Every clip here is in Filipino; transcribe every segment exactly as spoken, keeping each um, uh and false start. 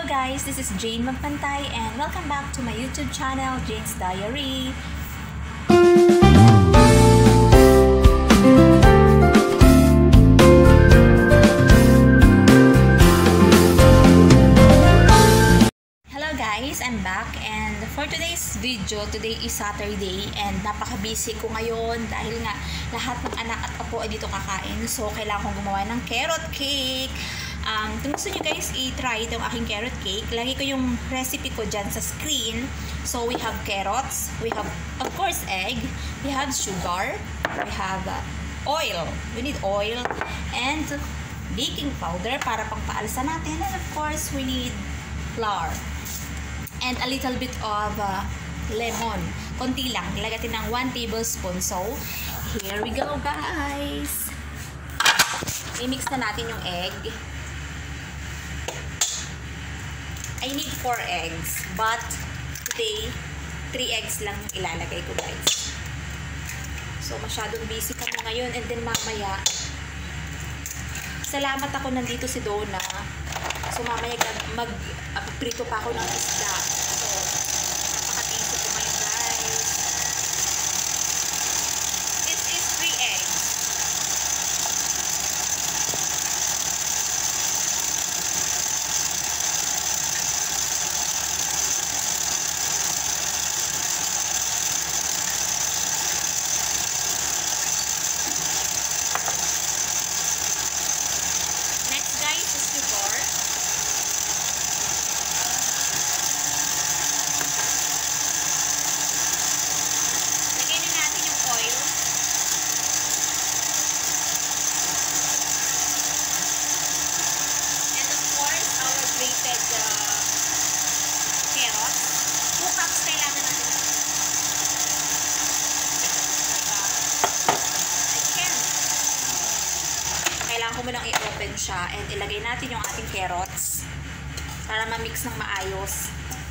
Hello guys, this is Jane Magpantay and welcome back to my YouTube channel, Jane's Diary. Hello guys, I'm back and for today's video, today is Saturday and napaka-busy ko ngayon dahil nga lahat ng anak at apo ay dito kakain. So, kailangan kong gumawa ng carrot cake. Um, kung gusto nyo guys i-try itong aking carrot cake, lagi ko yung recipe ko dyan sa screen. So we have carrots, we have of course egg, we have sugar, we have uh, oil, we need oil, and baking powder para pangpaalsa natin, and of course we need flour, and a little bit of uh, lemon. Konti lang, nilagay ng one tablespoon. So here we go guys. I-mix na natin yung egg. I need four eggs, but today, three eggs lang ilalagay ko guys. So, masyadong busy kami ngayon, and then mamaya, salamat ako nandito si Donna. So, mamaya mag-prito pa ako ng isda. So, napaka-busy ko ngayon guys. This is three eggs. Kailangan ko munang i-open siya and ilagay natin yung ating carrots para ma-mix ng maayos.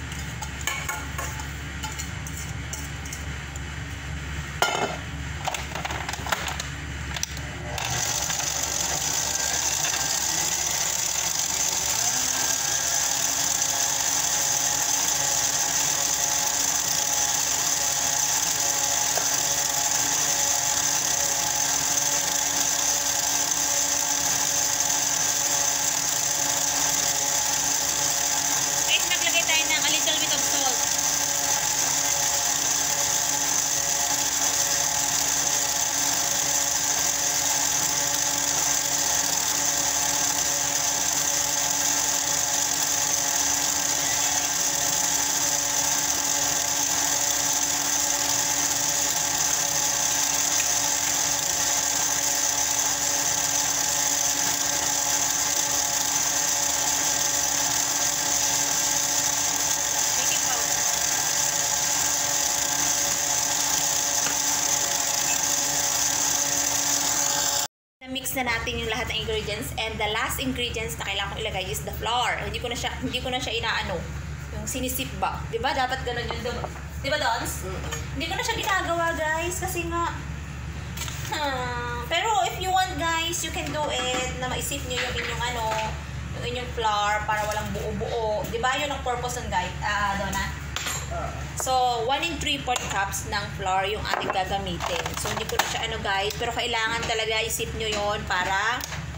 Mix na natin yung lahat ng ingredients, and the last ingredients na kailangan kong ilagay is the flour. Hindi ko na siya hindi ko na siya inaano, yung sinisip ba. 'Di ba? Dapat ganoon yun, 'di ba, Dons? Mm-hmm. Hindi ko na siya ginagawa, guys, kasi nga hmm, pero if you want guys, you can do it na maisip niyo yung inyong ano, yung inyong flour para walang buo-buo. 'Di ba? Yun ang purpose ng guys, ah, uh, Donna. So, one and three fourth cups ng flour yung ating gagamitin. So, hindi ko na siya ano guys, pero kailangan talaga isip nyo yon para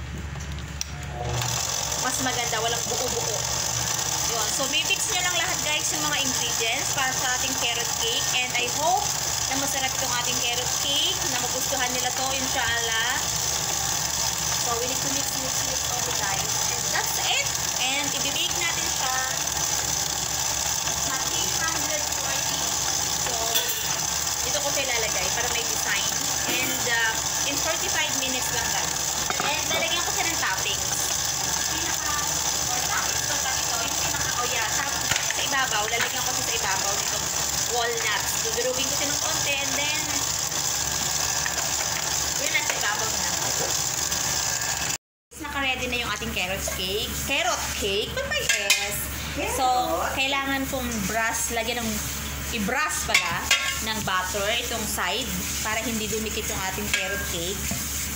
mas maganda, walang buo-buo. Yun. So, mimix nyo lang lahat guys yung mga ingredients para sa ating carrot cake. And I hope na masarap itong ating carrot cake, na magustuhan nila to, inshallah. So, we need to mix, mix, mix all the guys. And that's it. And i-bake natin siya. Ko siya ilalagay para may design, and uh, in forty-five minutes lang guys. And lalagyan ko siya ng toppings. Pinaka or toppings to ito, yung pinaka oh yeah, sa, sa ibabaw, lalagyan ko siya sa ibabaw nitong walnuts. Dudurugin ko siya ng konti, and then yun lang sa ibabaw na. Naka-ready na yung ating carrot cake. Carrot cake with my S. So, kailangan kong brush, lagyan ng i-brush pala ng butter itong side para hindi dumikit yung ating carrot cake.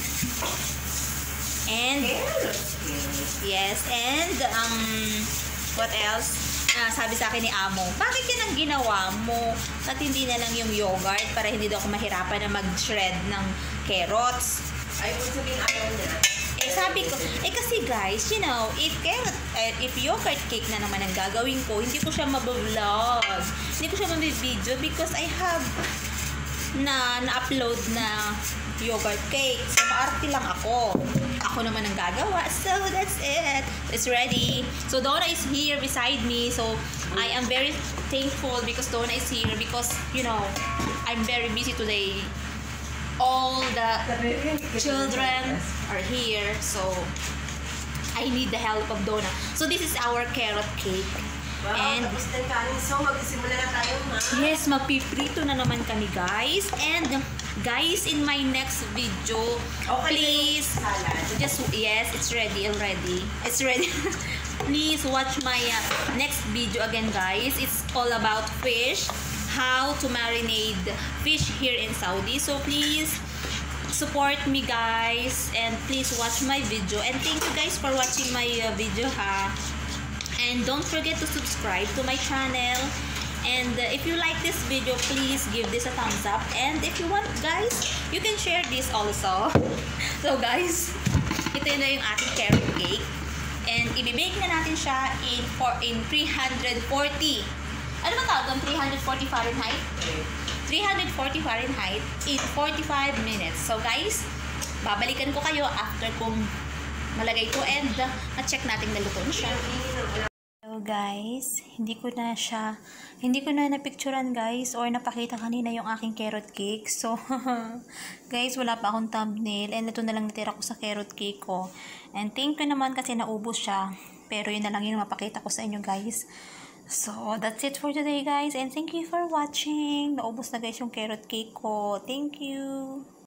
And yes, and um What else? Ah, sabi sa akin ni Amo, bakit yan ang ginawa mo? At hindi na lang yung yogurt para hindi daw ako mahirapan na mag-shred ng carrots. Ay, kung sabihin ayaw niya. Eh, sabi ko, eh kasi guys, you know, if carrot, eh, if yogurt cake na naman ang gagawin ko, hindi ko siya mabablog. Hindi ko siya mabibideo because I have na na-upload na yogurt cake. So, maarte lang ako. Ako naman ang gagawa. So, that's it. It's ready. So, Donna is here beside me. So, I am very thankful because Donna is here because, you know, I'm very busy today. All the children are here. So, I need the help of Donna. So, this is our carrot cake. Wow, and tapos na kanin. So, magsisimula na tayo, ma. yes, mapiprito na naman kami, guys. And, guys, in my next video, Okay, please, salad. just, yes, it's ready already. It's ready. Please watch my uh, next video again, guys. It's all about fish. How to marinate fish here in Saudi. So, please, support me, guys. And please watch my video. And thank you, guys, for watching my uh, video, ha. And don't forget to subscribe to my channel. And uh, if you like this video, please give this a thumbs up. And if you want, guys, you can share this also. So, guys, ito na yung ating carrot cake. And ibibake na natin siya in, for, in three hundred forty. Ano ba tawag doon? three hundred forty Fahrenheit? three hundred forty Fahrenheit in forty-five minutes. So, guys, babalikan ko kayo after kung malagay ko and uh, na-check natin na luto na siya. So guys, hindi ko na siya, hindi ko na napicturean, guys, or napakita kanina yung aking carrot cake. So, guys, wala pa akong thumbnail and ito na lang natira ko sa carrot cake ko. And thank you naman kasi naubos siya. Pero yun na lang yung mapakita ko sa inyo, guys. So, that's it for today, guys. And thank you for watching. Naubos na, guys, yung carrot cake ko. Thank you.